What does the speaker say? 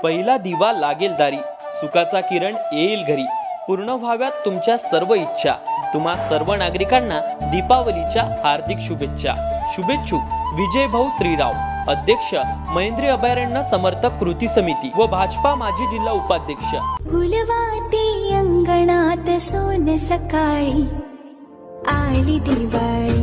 पहिला दिवा लागेल दारी, सुखाचा किरण येईल घरी, पूर्ण व्हाव्यात तुमच्या सर्व इच्छा। तुम्हा सर्व नागरिकांना दीपावलीच्या हार्दिक शुभेच्छा। शुभेच्छुक विजय भाऊ श्रीराव, अध्यक्ष महेंद्री अभयारण्य समर्थक कृती समिती व भाजपा माजी जिल्हा उपाध्यक्ष। फुलवाती अंगणात सोन सकाळी आली दिवाळी।